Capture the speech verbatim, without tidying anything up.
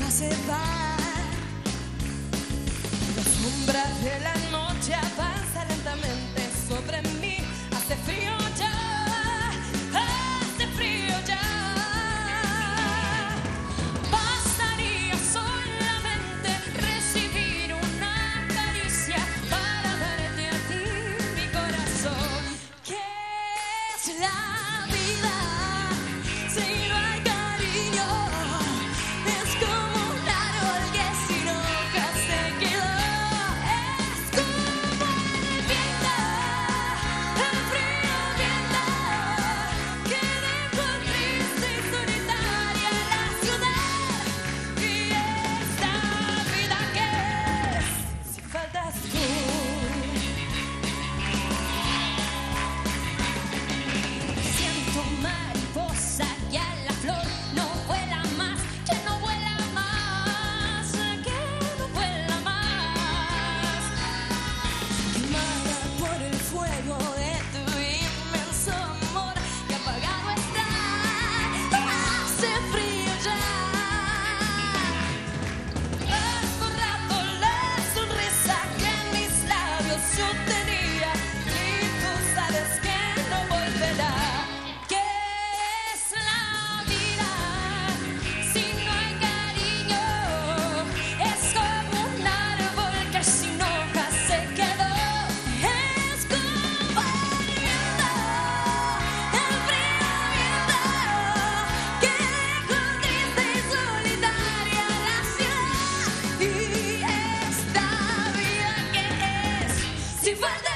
se va. Las sombras de la noche avanzan lentamente sobre mí. Hace frío ya, hace frío ya. Bastaría solamente recibir una caricia para darte a ti mi corazón. ¿Qué es la vida si no hay cariño? Es como un árbol que sin hojas se quedó. Es como el viento, el frío viento que dejó triste y solitaria la ciudad. Y esta vida que es si faltas tú. Siento mariposa que a la flor no vuela más, que no vuela más, que no vuela más. Quemada por el fuego de tu inmenso amor, que apagado está, hace frío ya. Has borrado la sonrisa que en mis labios yo tenía, y tú sabes que no volverá. ¿Qué es la vida si no hay cariño? Es como un árbol que sin hojas se quedó. Es como el viento, el frío viento que dejó triste y solitaria la ciudad. Y esta vida que es si falta